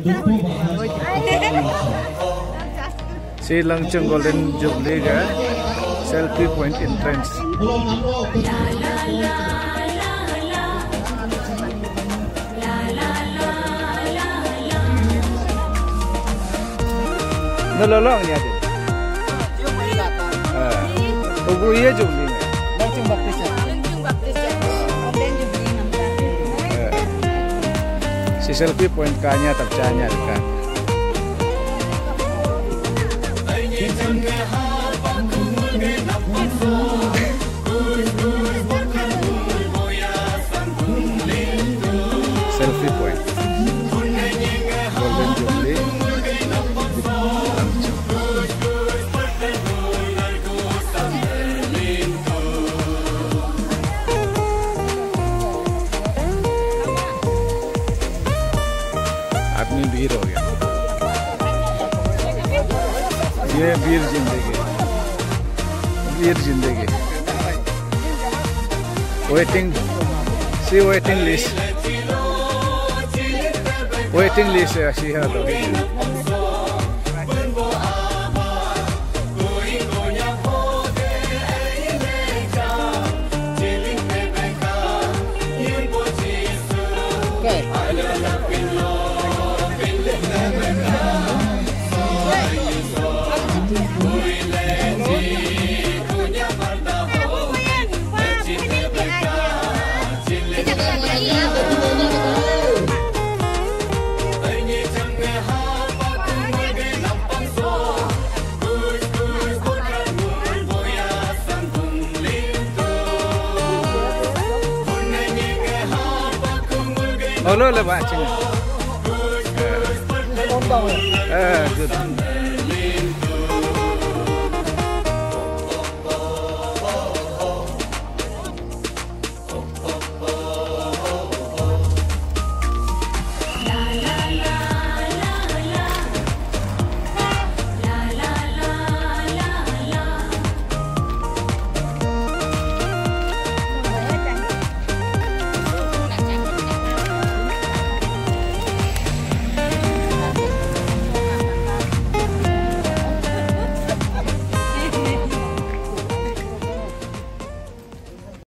Si Langcheng Golden Jubilee ga selfie point entrance. Nolong ni ada. Tunggu ia Jubilee ni. Langcheng Baptis. Golden Jubilee nampak. Si selfie point kanya tercanya dekat. Selfie point Golden Jubilee आदमी भीड़ हो गया ये वीर जिंदगी waiting see waiting list ya sih ada Oh, lo le baca. Good.